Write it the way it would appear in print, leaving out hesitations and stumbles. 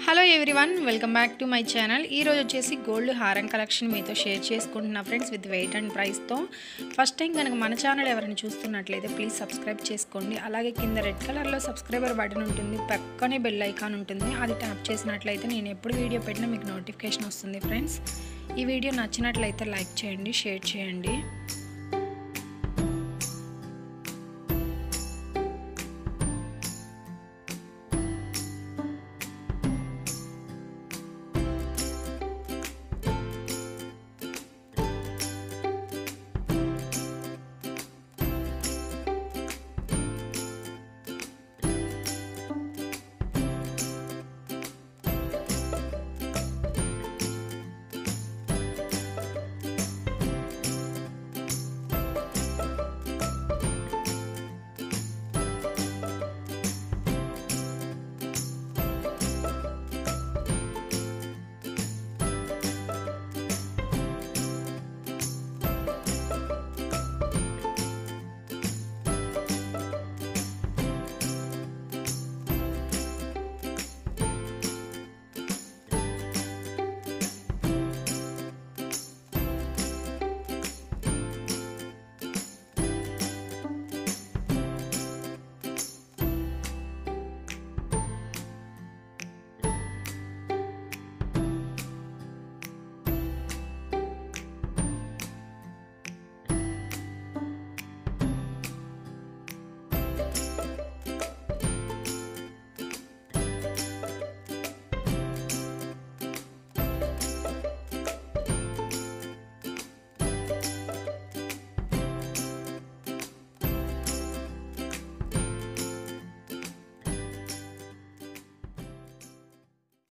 Hello everyone welcome back to my channel. ఈ రోజు వచ్చేసి గోల్డ్ హారం కలెక్షన్ మీతో షేర్ చేసుకుంటున్నా friends, with weight and price తో। ఫస్ట్ టైం కనుక మన ఛానల్ ఎవరైనా చూస్తున్నట్లయితే ప్లీజ్ సబ్స్క్రైబ్ చేసుకోండి। అలాగే కింద రెడ్ కలర్ లో సబ్స్క్రైబర్ బటన్ ఉంటుంది, పక్కనే బెల్ ఐకాన్ ఉంటుంది, అది ట్యాప్ చేసినట్లయితే నేను ఎప్పుడు వీడియో పెట్టినా మీకు నోటిఫికేషన్ వస్తుంది ఫ్రెండ్స్। ఈ వీడియో నచ్చినట్లయితే లైక్ చేయండి, షేర్ చేయండి।